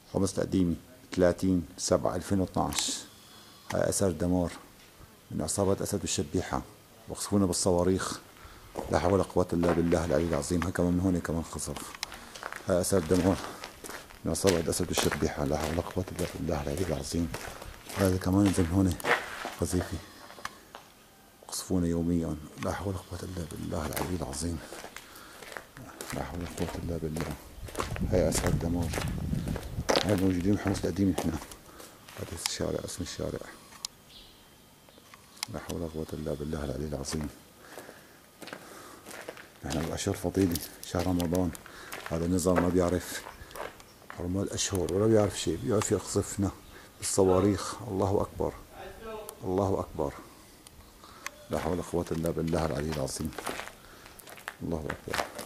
حمص تقديمي 30/7/2012. هاي أثر دمار من عصابات أسد الشبيحة، وقصفونا بالصواريخ. لا حول ولا قوة إلا بالله العلي العظيم. هاي كمان من هون كمان خصف. هاي أثر دمار من عصابة أسد الشبيحة. لا حول ولا قوة إلا بالله العلي العظيم. هذا كمان نزل من هون قذيفي. يقصفونا يوميا. لا حول ولا قوة إلا بالله العلي العظيم. لا حول ولا قوة إلا بالله. هاي أسعد دمار. هاي موجودين بحمص القديم نحن. هذا الشارع، اسم الشارع. لا حول ولا قوة إلا بالله العلي العظيم. نحن بأشهر فضيلة، شهر رمضان. هذا النظام ما بيعرف حرمات الأشهر ولا بيعرف شيء، بيعرف يقصفنا بالصواريخ. الله أكبر، الله أكبر. لا حول ولا قوة إلا بالله العلي العظيم. الله أكبر.